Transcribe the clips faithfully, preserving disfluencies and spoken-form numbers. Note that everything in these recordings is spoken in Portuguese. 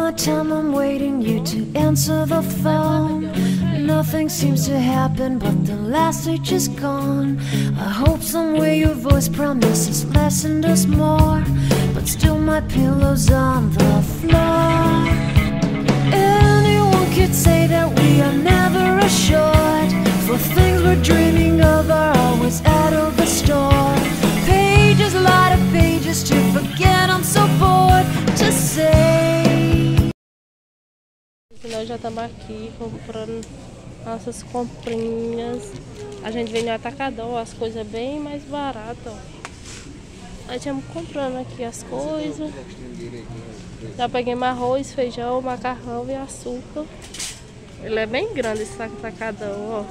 my time I'm waiting you to answer the phone. Nothing seems to happen, but the last stage is gone. I hope somewhere your voice promises less and us more, but still my pillow's on the floor. Anyone could say that we are never assured, for things we're dreaming of are always out of the store. Pages, a lot of pages to forget, I'm so bored to say. Nós já estamos aqui comprando nossas comprinhas. A gente vem no Atacadão, as coisas bem mais baratas, ó. Nós estamos comprando aqui as coisas. Já peguei arroz, feijão, macarrão e açúcar. Ele é bem grande esse Atacadão, ó.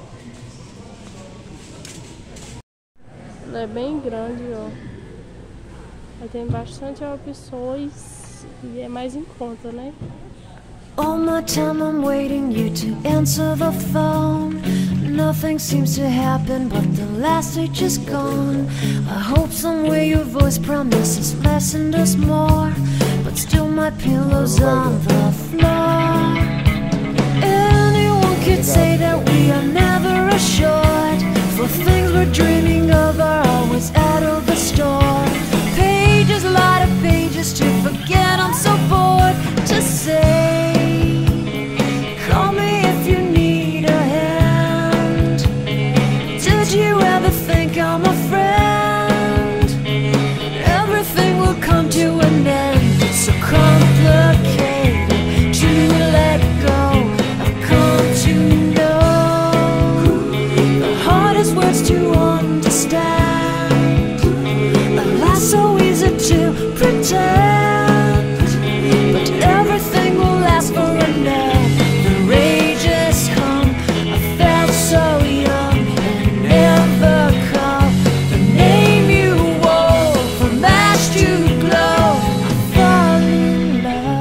Ele é bem grande, ó. Aí tem bastante opções e é mais em conta, né? All my time I'm waiting you to answer the phone. Nothing seems to happen, but the last stage is gone. I hope somewhere your voice promises less and us more, but still my pillow's on the floor. Anyone could say that we are never assured, for things we're dreaming of are always out of the store. Pages, a lot of pages to forget, I'm so bored to say. Call me if you need a hand. Did you ever think I'm a friend? Everything will come to an end. It's so complicated to let go. I've come to know the hardest words to understand. Life's so easy to pretend, but everything will last forever. The rage is hung. I felt so young and never call the name you wore from ash to glow. I fall in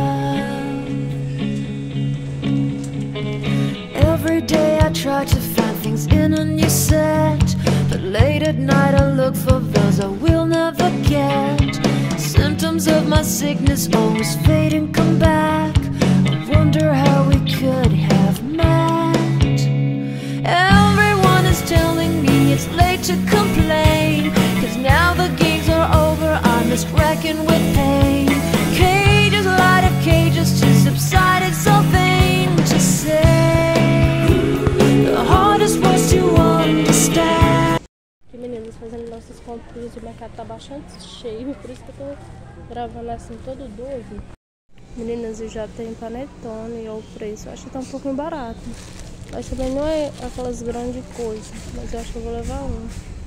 love. Every day I try to find things in a new set, but late at night I look for those I will never get. Symptoms of my sickness always fade and come back. I wonder how we could have met. Everyone is telling me it's late to complain, 'cause now the games are over, I'm just wrecking with pain. Cages, a lot of cages to subside, it's so vain to say. The hardest was to understand. Aqui, meninas, fazendo nossas compras. O mercado tá bastante cheio, por isso que eu tô gravando assim todo doido. Meninas, eu já tenho panetone, olha o preço. Eu acho que tá um pouquinho barato, mas também não é aquelas grandes coisas. Mas eu acho que eu vou levar um.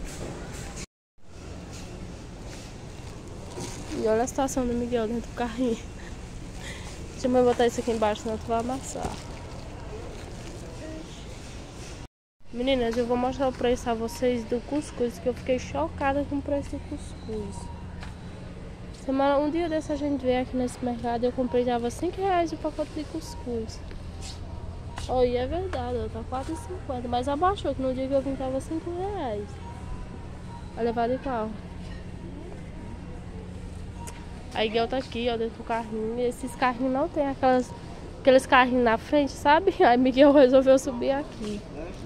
E olha a situação do Miguel dentro do carrinho. Deixa eu botar isso aqui embaixo, senão tu vai amassar. Meninas, eu vou mostrar o preço a vocês do cuscuz, que eu fiquei chocada com o preço do cuscuz. Semana, um dia desse a gente veio aqui nesse mercado e eu comprei, dava cinco reais o pacote de cuscuz. Oh, e é verdade, ó, tá quatro e cinquenta, mas abaixou, que no dia que eu vim tava cinco reais. Vai levar de carro. A Miguel tá aqui, ó, dentro do carrinho. E esses carrinhos não tem aquelas, aqueles carrinhos na frente, sabe? Aí Miguel resolveu subir aqui.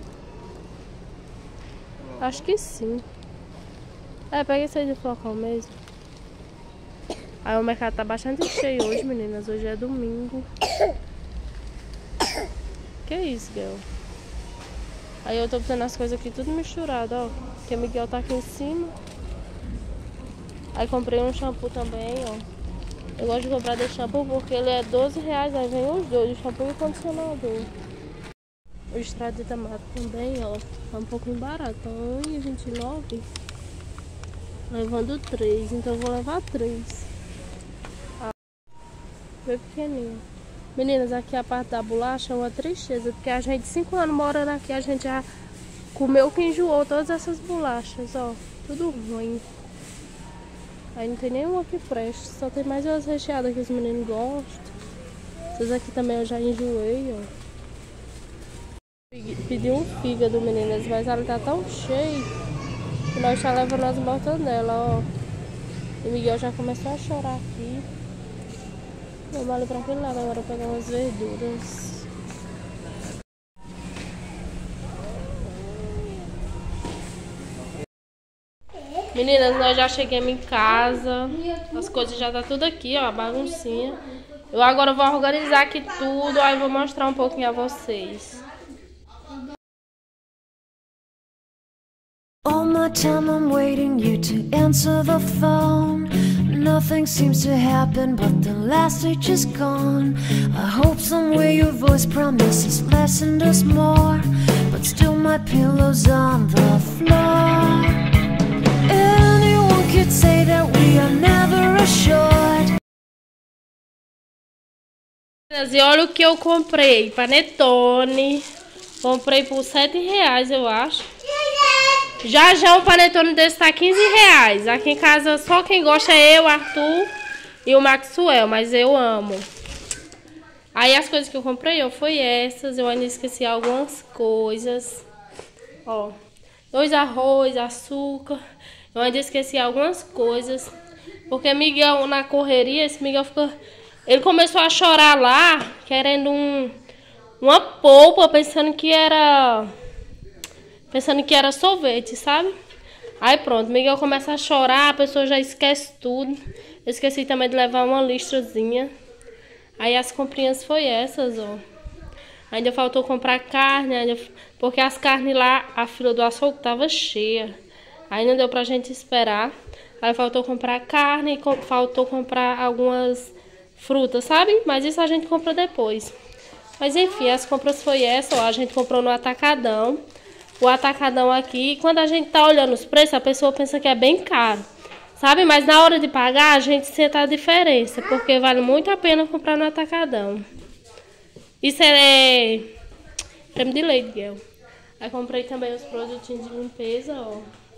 Acho que sim. É, pega esse aí de flocão mesmo. Aí o mercado tá bastante cheio hoje, meninas. Hoje é domingo. Que isso, Miguel? Aí eu tô botando as coisas aqui tudo misturado, ó. Porque o Miguel tá aqui em cima. Aí comprei um shampoo também, ó. Eu gosto de comprar desse shampoo porque ele é doze reais. Aí vem os dois, o shampoo e o condicionador. O extrato de tomate também, ó, tá um pouquinho barato, tá um real e vinte e nove. Levando três, então eu vou levar três. Ah, bem pequenininho. Meninas, aqui a parte da bolacha é uma tristeza, porque a gente, cinco anos morando aqui, a gente já comeu que enjoou todas essas bolachas, ó. Tudo ruim. Aí não tem nenhuma que preste, só tem mais umas recheadas que os meninos gostam. Essas aqui também eu já enjoei, ó. Pedi um fígado, meninas, mas ela tá tão cheia que nós tá levando as mortandelas, ó. E o Miguel já começou a chorar aqui. Vamos ali pra aquele lado agora pegar umas verduras. Meninas, nós já chegamos em casa. As coisas já tá tudo aqui, ó, baguncinha. Eu agora vou organizar aqui tudo, aí vou mostrar um pouquinho a vocês. All my time I'm waiting you to answer the phone. Nothing seems to happen but the last stage is gone. I hope somewhere your voice promises less and us more, but still my pillow's on the floor. Anyone could say that we are never assured. E olha o que eu comprei, panetone. Comprei por sete reais, eu acho. Já já um panetone desse tá quinze reais. Aqui em casa só quem gosta é eu, Arthur e o Maxwell, mas eu amo. Aí as coisas que eu comprei, ó, foi essas. Eu ainda esqueci algumas coisas. Ó, dois arroz, açúcar. Eu ainda esqueci algumas coisas. Porque Miguel, na correria, esse Miguel ficou... Ele começou a chorar lá, querendo um, uma polpa, pensando que era... Pensando que era sorvete, sabe? Aí pronto, Miguel começa a chorar, a pessoa já esquece tudo. Eu esqueci também de levar uma listrazinha. Aí as comprinhas foi essas, ó. Ainda faltou comprar carne, ainda... porque as carnes lá, a fila do açougue tava cheia. Aí não deu pra gente esperar. Aí faltou comprar carne e faltou comprar algumas frutas, sabe? Mas isso a gente compra depois. Mas enfim, as compras foi essa, ó. A gente comprou no Atacadão. O Atacadão aqui, quando a gente tá olhando os preços, a pessoa pensa que é bem caro, sabe? Mas na hora de pagar, a gente sente a diferença, porque vale muito a pena comprar no Atacadão. Isso é creme de leite, Guel. Aí comprei também os produtinhos de limpeza, ó.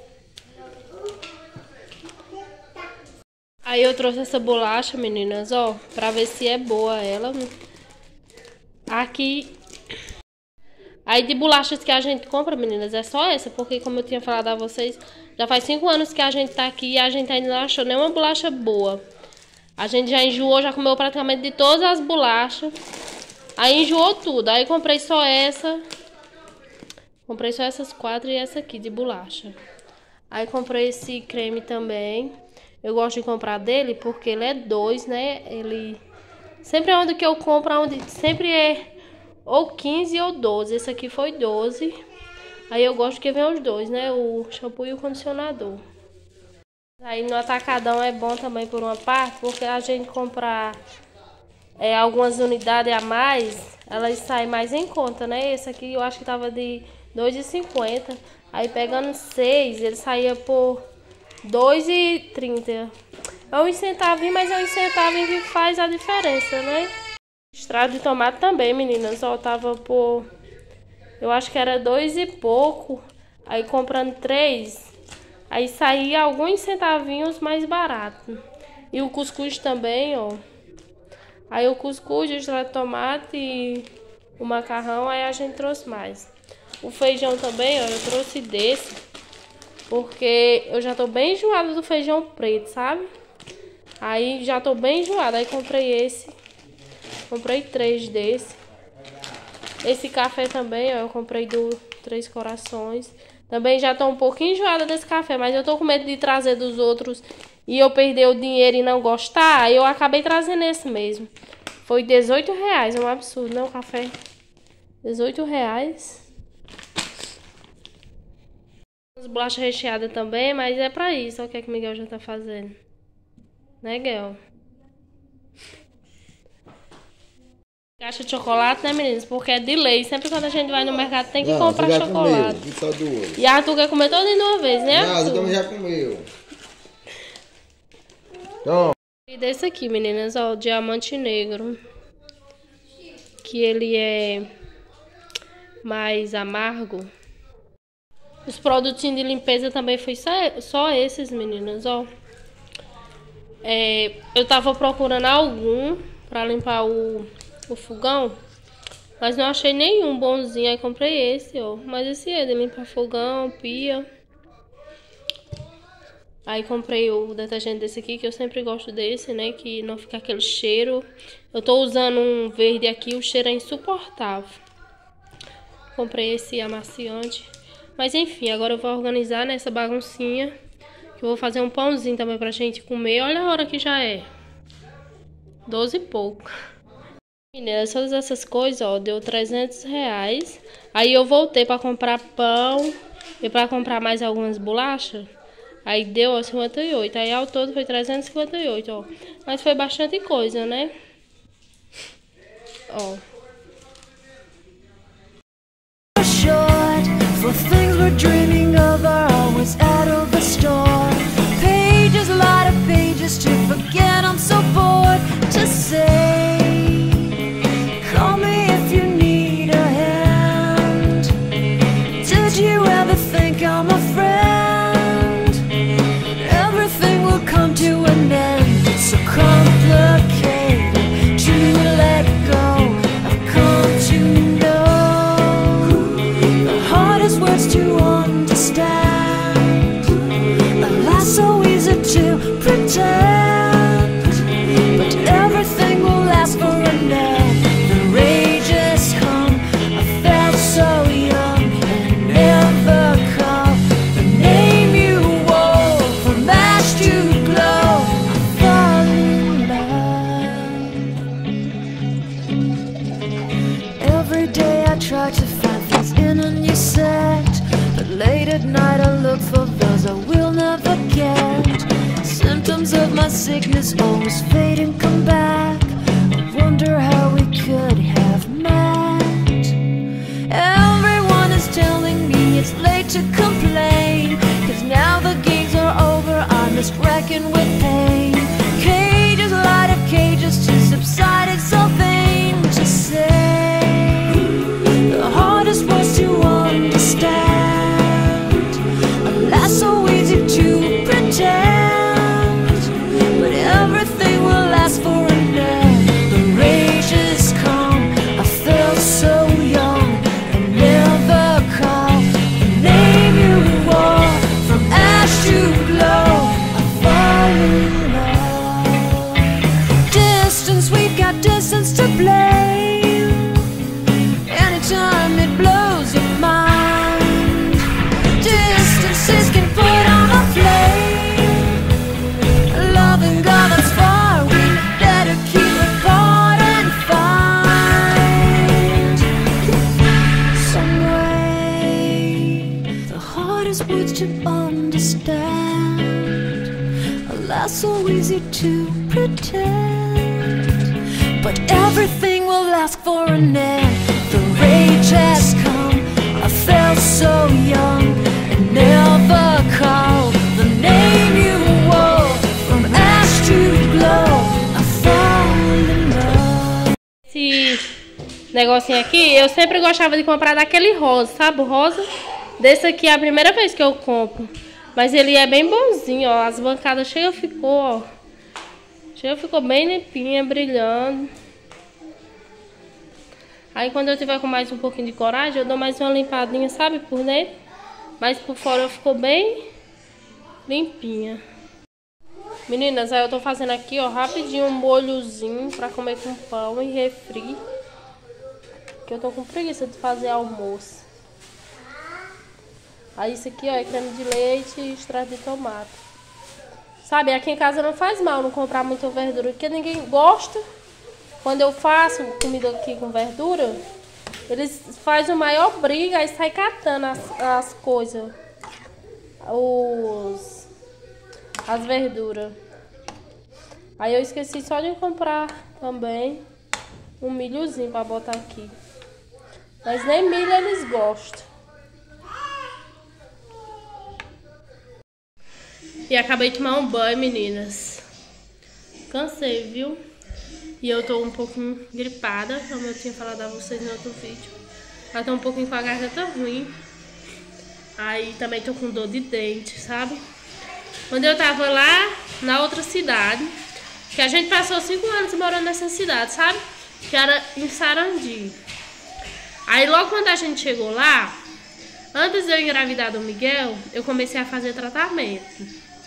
Aí eu trouxe essa bolacha, meninas, ó, pra ver se é boa ela. Aqui... Aí de bolachas que a gente compra, meninas, é só essa, porque como eu tinha falado a vocês, já faz cinco anos que a gente tá aqui e a gente ainda não achou nenhuma bolacha boa. A gente já enjoou, já comeu praticamente de todas as bolachas. Aí enjoou tudo, aí comprei só essa. Comprei só essas quatro e essa aqui de bolacha. Aí comprei esse creme também. Eu gosto de comprar dele porque ele é dois, né? Ele... Sempre onde que eu compro, onde sempre é... ou quinze ou doze. Esse aqui foi doze. Aí eu gosto que vem os dois, né? O shampoo e o condicionador. Aí no Atacadão é bom também por uma parte, porque a gente comprar é, algumas unidades a mais, elas saem mais em conta, né? Esse aqui eu acho que tava de dois reais e cinquenta centavos. Aí pegando seis, ele saía por dois reais e trinta centavos. É um centavinho, mas é um centavinho que faz a diferença, né? Extrato de tomate também, meninas, ó, tava por... Eu acho que era dois e pouco. Aí comprando três, aí saía alguns centavinhos mais barato. E o cuscuz também, ó. Aí o cuscuz, o extrato de tomate e o macarrão, aí a gente trouxe mais. O feijão também, ó, eu trouxe desse, porque eu já tô bem enjoada do feijão preto, sabe? Aí já tô bem enjoada, aí comprei esse. Comprei três desse. Esse café também, ó, eu comprei do Três Corações. Também já tô um pouquinho enjoada desse café, mas eu tô com medo de trazer dos outros e eu perder o dinheiro e não gostar. Aí eu acabei trazendo esse mesmo. Foi dezoito reais, é um absurdo, não, o café? dezoito reais. As bolachas recheadas também, mas é pra isso. Olha o que é que o Miguel já tá fazendo. Né, Miguel? Caixa de chocolate, né, meninas? Porque é de lei. Sempre quando a gente vai no mercado tem que não, comprar chocolate. Comeu, e a Arthur quer comer todo de uma vez, né, Arthur? Não, também já comeu. Então. E desse aqui, meninas, ó, o diamante negro. Que ele é mais amargo. Os produtinhos de limpeza também foi só, só esses, meninas, ó. É, eu tava procurando algum pra limpar o, o fogão, mas não achei nenhum bonzinho. Aí comprei esse, ó. Mas esse é de limpar fogão, pia. Aí comprei o detergente desse aqui, que eu sempre gosto desse, né? Que não fica aquele cheiro. Eu tô usando um verde aqui, o cheiro é insuportável. Comprei esse amaciante. Mas enfim, agora eu vou organizar nessa baguncinha. Que eu vou fazer um pãozinho também pra gente comer. Olha a hora que já é. Doze e pouco. Meninas, todas essas coisas, ó, deu trezentos reais. Aí eu voltei pra comprar pão e pra comprar mais algumas bolachas. Aí deu, ó, cinquenta e oito. Aí ao todo foi trezentos e cinquenta e oito, ó. Mas foi bastante coisa, né? Ó. Short for things we're dreaming of are always out of the store. Pages, a lot of pages to forget. I'm so bored to say. Call me if you need a hand. Did you ever think I'm a friend? Everything will come to an end. It's so complicated to let go. I've come to know the hardest words to understand. Alas, so easy to pretend, but everything will last for a night. The rage has come. I felt so young and never called the name you wore. From ash to glow, I fall in love. Every day I try to find things in a new set, but late at night I look for those I will never get. Symptoms of my sickness always fade and come back. I wonder how we could have met. Everyone is telling me it's late to complain, 'cause now the games are over, I'm just wrecking with pain. Cages, a lot of cages to subside, it's so vain to say. The hardest words to understand. Alas, so easy to pretend, but everything will last for a night. The rage has come. I felt so young and never called the name you wore. From ash to glow, I fall in love. Distance, we've got distance to blame. Anytime it blows your mind, distances can put on a flame. Loving God that's far, we better keep apart and find some way. The hardest words to understand, alas, so easy to pretend, but everything will last for a night. The rage has come. I felt so young and never called the name you wore. From ash to glow, I fall in love. Esse negocinho aqui, eu sempre gostava de comprar daquele rosa, sabe? O rosa. Desse aqui é a primeira vez que eu compro. Mas ele é bem bonzinho, ó. As bancadas cheias ficou, ó. Cheia ficou bem limpinha, brilhando. Aí quando eu tiver com mais um pouquinho de coragem, eu dou mais uma limpadinha, sabe? Por dentro. Mas por fora ficou bem limpinha. Meninas, aí eu tô fazendo aqui, ó, rapidinho um molhozinho pra comer com pão e refri. Que eu tô com preguiça de fazer almoço. Aí isso aqui, ó, é creme de leite e extrato de tomate. Sabe, aqui em casa não faz mal não comprar muita verdura, porque ninguém gosta. Quando eu faço comida aqui com verdura, eles fazem a maior briga, aí sai catando as, as coisas, os, as verduras. Aí eu esqueci só de comprar também um milhozinho pra botar aqui. Mas nem milho eles gostam. E acabei de tomar um banho, meninas. Cansei, viu? E eu tô um pouquinho gripada, como eu tinha falado a vocês no outro vídeo. Eu tô um pouquinho com a garganta ruim. Aí também tô com dor de dente, sabe? Quando eu tava lá na outra cidade, que a gente passou cinco anos morando nessa cidade, sabe? Que era em Sarandi. Aí logo quando a gente chegou lá, antes de eu engravidar do Miguel, eu comecei a fazer tratamento.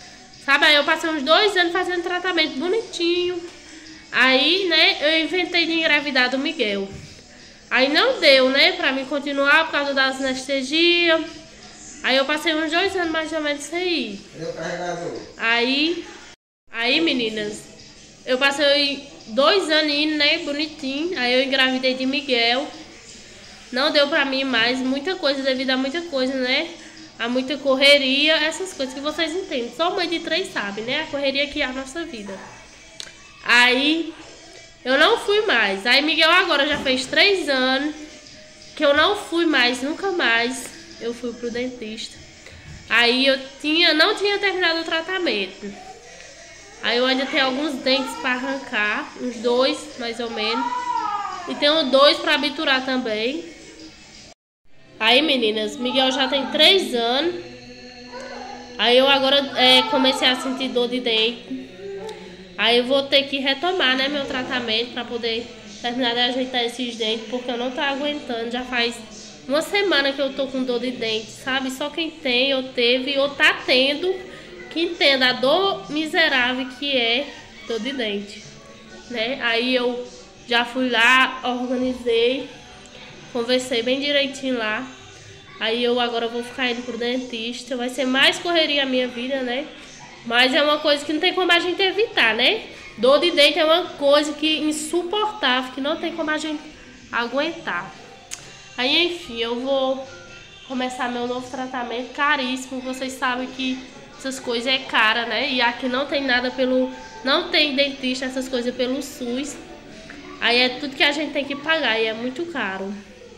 Sabe, aí eu passei uns dois anos fazendo tratamento bonitinho. Aí, né, eu inventei de engravidar do Miguel. Aí não deu, né, pra mim continuar por causa das anestesias. Aí eu passei uns dois anos mais ou menos sem ir. Aí, aí meninas, eu passei dois anos indo, né, bonitinho. Aí eu engravidei de Miguel. Não deu pra mim mais, muita coisa, devido a muita coisa, né? A muita correria, essas coisas que vocês entendem. Só mãe de três sabe, né? A correria que é a nossa vida. Aí, eu não fui mais. Aí Miguel agora já fez três anos que eu não fui mais, nunca mais. Eu fui pro dentista. Aí eu tinha, não tinha terminado o tratamento. Aí eu ainda tenho alguns dentes para arrancar, uns dois mais ou menos. E tenho dois para abiturar também. Aí meninas, Miguel já tem três anos. Aí eu agora é, comecei a sentir dor de dente. Aí eu vou ter que retomar, né, meu tratamento para poder terminar de ajeitar esses dentes, porque eu não tô aguentando. Já faz uma semana que eu tô com dor de dente, sabe? Só quem tem ou teve ou tá tendo que entenda a dor miserável que é dor de dente, né? Aí eu já fui lá, organizei, conversei bem direitinho lá. Aí eu agora vou ficar indo pro dentista. Vai ser mais correria a minha vida, né? Mas é uma coisa que não tem como a gente evitar, né? Dor de dente é uma coisa que insuportável, que não tem como a gente aguentar. Aí, enfim, eu vou começar meu novo tratamento caríssimo. Vocês sabem que essas coisas é cara, né? E aqui não tem nada pelo... Não tem dentista, essas coisas pelo SUS. Aí é tudo que a gente tem que pagar e é muito caro.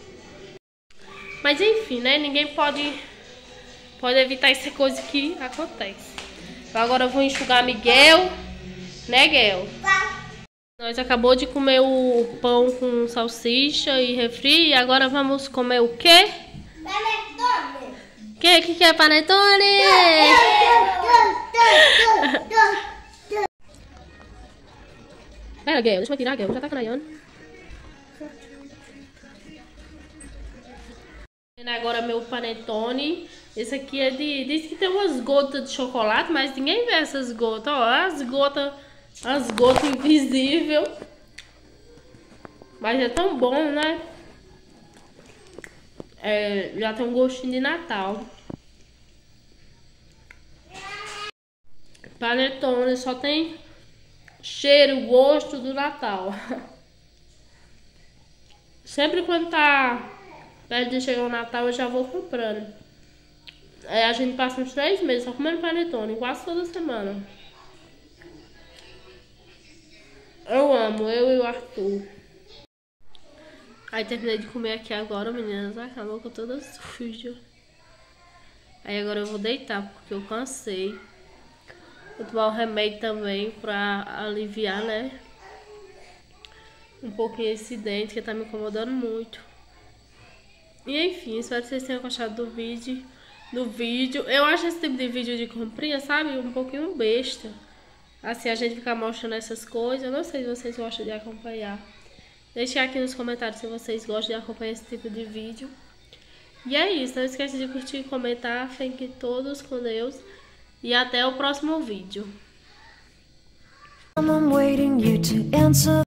Mas enfim, né? Ninguém pode, pode evitar essa coisa que acontece. Então agora eu vou enxugar Miguel. Né, Miguel? Nós acabou de comer o pão com salsicha e refri. E agora vamos comer o quê? Panetone. O que, que que é panetone? Pera, Miguel, deixa eu tirar, Miguel. Já tá canaiando. Agora meu panetone. Esse aqui é de... Diz que tem umas gotas de chocolate, mas ninguém vê essas gotas. Ó, as gotas... As gotas invisíveis. Mas é tão bom, né? É, já tem um gostinho de Natal. Panetone só tem cheiro, gosto do Natal. Sempre quando tá perto de chegar o Natal, eu já vou comprando. É, a gente passa uns três meses só comendo panetone, quase toda semana. Eu amo, eu e o Arthur. Aí terminei de comer aqui agora, meninas. Ai, a boca toda suja. Aí agora eu vou deitar, porque eu cansei. Vou tomar um remédio também pra aliviar, né? Um pouquinho esse dente que tá me incomodando muito. E enfim, espero que vocês tenham gostado do vídeo. Do vídeo. Eu acho esse tipo de vídeo de comprinha, sabe? Um pouquinho besta. Assim, a gente fica mostrando essas coisas. Eu não sei se vocês gostam de acompanhar. Deixem aqui nos comentários se vocês gostam de acompanhar esse tipo de vídeo. E é isso. Não esqueça de curtir e comentar. Fiquem todos com Deus. E até o próximo vídeo. I'm waiting you to answer.